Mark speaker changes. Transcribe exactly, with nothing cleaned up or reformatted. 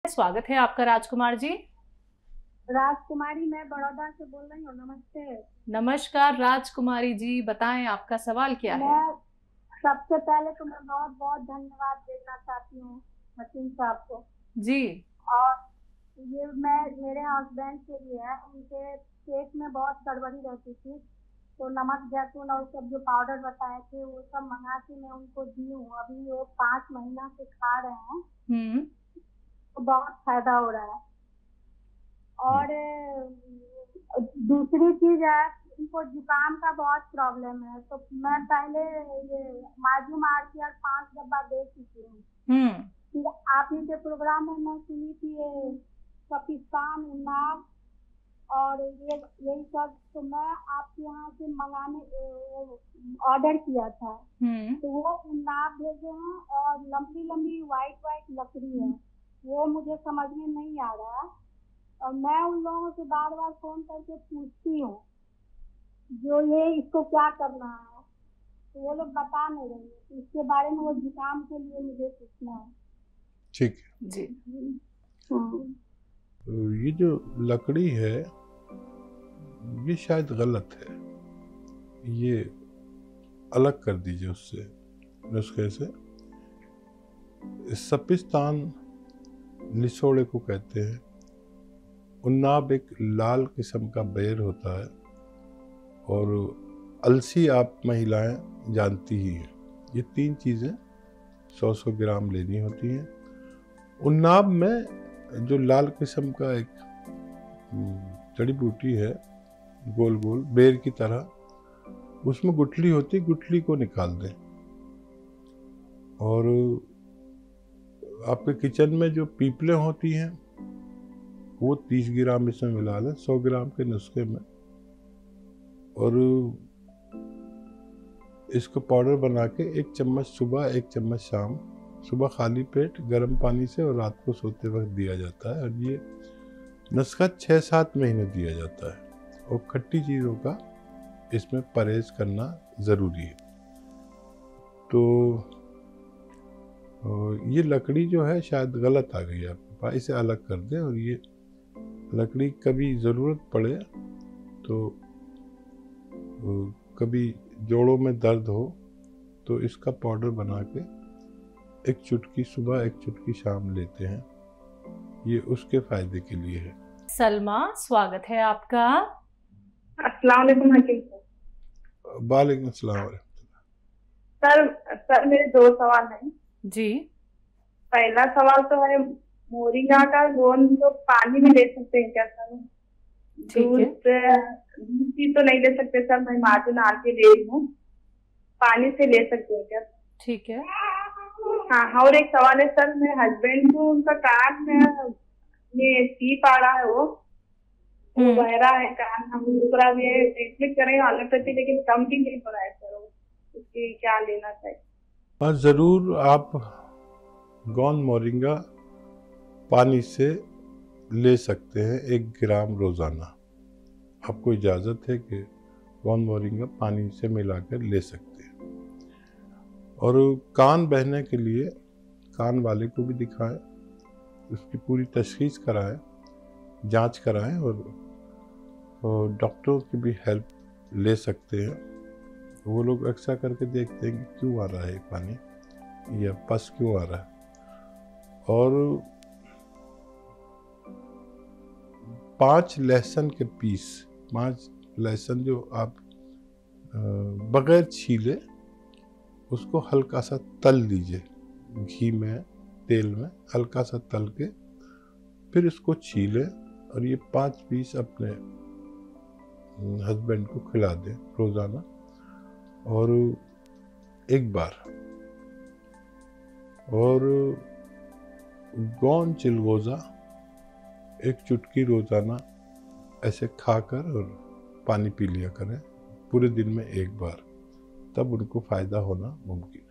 Speaker 1: स्वागत है आपका राजकुमार जी।
Speaker 2: राजकुमारी, मैं बड़ौदा से बोल रही हूँ। नमस्ते।
Speaker 1: नमस्कार राजकुमारी जी, बताएं आपका सवाल क्या है।
Speaker 2: मैं सबसे पहले तो मैं बहुत बहुत धन्यवाद देना चाहती हूँ हसीम साहब को
Speaker 1: जी।
Speaker 2: और ये मैं मेरे हस्बैंड के लिए है। उनके पेट में बहुत गड़बड़ी रहती थी, तो नमक जैतून और सब जो पाउडर बताए थे वो सब मंगा के मैं उनको दी हूँ। अभी वो पाँच महीना से खा रहे हैं,
Speaker 1: हम्म।
Speaker 2: तो बहुत फायदा हो रहा है। और दूसरी चीज है, उनको जुकाम का बहुत प्रॉब्लम है, तो मैं पहले ये माजू मार के और पांच डब्बा दे चुकी हूँ। फिर आप ही के प्रोग्राम में मैं सुनी थी ये पाकिस्तान उन्नाव और ये यही सब, तो मैं आपके यहाँ से मंगाने ऑर्डर किया था। तो वो उन्नाव भेजे हैं और लंबी लंबी व्हाइट व्हाइट लकड़ी है, वो मुझे समझ में नहीं आ रहा है और मैं उन लोगों से बार बार फोन करके पूछती हूँ जो ये इसको क्या करना है, तो वो लोग बता नहीं रहे। तो इसके बारे में वो जुकाम के लिए मुझे पूछना है।
Speaker 3: ठीक है
Speaker 1: जी।
Speaker 3: तो ये जो लकड़ी है ये शायद गलत है, ये अलग कर दीजिए उससे, नुस्खे से। सपिस्तान लिसोड़े को कहते हैं। उन्नाब एक लाल किस्म का बेर होता है और अलसी आप महिलाएं जानती ही हैं। ये तीन चीज़ें सौ सौ ग्राम लेनी होती हैं। उन्नाब में जो लाल किस्म का एक जड़ी बूटी है, गोल गोल बेर की तरह, उसमें गुठली होती, गुठली को निकाल दें और आपके किचन में जो पीपलें होती हैं वो तीस ग्राम इसमें मिला लें सौ ग्राम के नुस्खे में, और इसको पाउडर बना के एक चम्मच सुबह एक चम्मच शाम, सुबह खाली पेट गर्म पानी से और रात को सोते वक्त दिया जाता है। और ये नुस्खा छः सात महीने दिया जाता है और खट्टी चीज़ों का इसमें परहेज करना ज़रूरी है। तो ये लकड़ी जो है शायद गलत आ गई आपके पास, इसे अलग कर दें। और ये लकड़ी कभी ज़रूरत पड़े तो कभी जोड़ों में दर्द हो तो इसका पाउडर बना के एक चुटकी सुबह एक चुटकी शाम लेते हैं, ये उसके फायदे के लिए है।
Speaker 1: सलमा, स्वागत है आपका।
Speaker 4: अस्सलाम वालेकुम हकीम।
Speaker 3: वालेकुम अस्सलाम।
Speaker 4: सर सर मेरे दो सवाल हैं
Speaker 1: जी।
Speaker 4: पहला सवाल तो है, मोरिंगा का गोंद तो पानी में ले सकते हैं क्या सर? दूध दूध भी तो नहीं ले सकते सर, मैं माजून आल के ले रही हूँ, पानी से ले सकते हैं क्या?
Speaker 1: ठीक है।
Speaker 4: हाँ, और एक सवाल है सर, मेरे हस्बैंड को उनका कान में टीप आ रहा है, वो वो बहरा है कान, हम दूसरा भी है ट्रीटमेंट करें अलग करती, लेकिन कम भी नहीं हो रहा है सर, उसकी क्या लेना चाहिए?
Speaker 3: हाँ जरूर, आप गोंद मोरिंगा पानी से ले सकते हैं एक ग्राम रोज़ाना। आपको इजाज़त है कि गोंद मोरिंगा पानी से मिलाकर ले सकते हैं। और कान बहने के लिए कान वाले को भी दिखाएं, उसकी पूरी तशख़ीस कराएं, जांच कराएं और, और डॉक्टरों की भी हेल्प ले सकते हैं। वो लोग अक्सर करके देखते हैं कि क्यों आ रहा है पानी या पस क्यों आ रहा है। और पांच लहसुन के पीस, पांच लहसुन जो आप बगैर छीले उसको हल्का सा तल लीजिए, घी में तेल में हल्का सा तल के फिर इसको छीलें और ये पांच पीस अपने हस्बैंड को खिला दें रोज़ाना। और एक बार और गोंद चिलगोज़ा एक चुटकी रोज़ाना ऐसे खाकर और पानी पी लिया करें पूरे दिन में एक बार, तब उनको फ़ायदा होना मुमकिन है।